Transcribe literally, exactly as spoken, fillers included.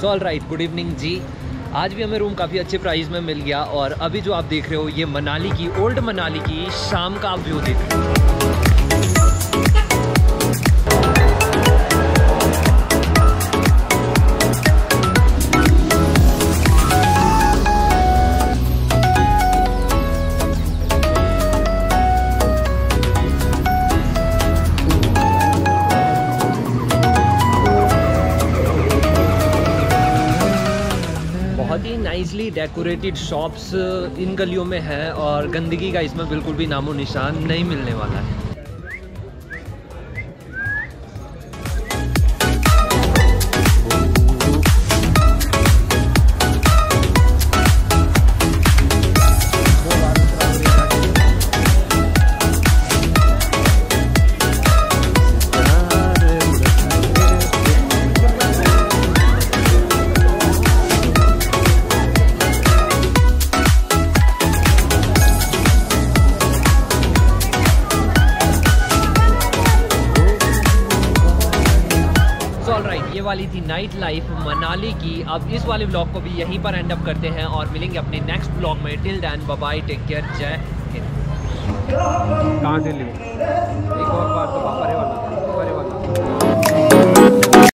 सो all right, good evening जी। आज भी हमें रूम काफ़ी अच्छे प्राइस में मिल गया और अभी जो आप देख रहे हो ये मनाली की, ओल्ड मनाली की शाम का आप व्यू देख रहे हो। बहुत ही नाइसली डेकोरेटेड शॉप्स इन गलियों में है और गंदगी का इसमें बिल्कुल भी नामो निशान नहीं मिलने वाला है। ये वाली थी नाइट लाइफ मनाली की। अब इस वाले ब्लॉग को भी यहीं पर एंड अप करते हैं और मिलेंगे अपने नेक्स्ट ब्लॉग में। Till then bye bye, take care, जय हिंद। कहाँ से ले एक और बार तो वापस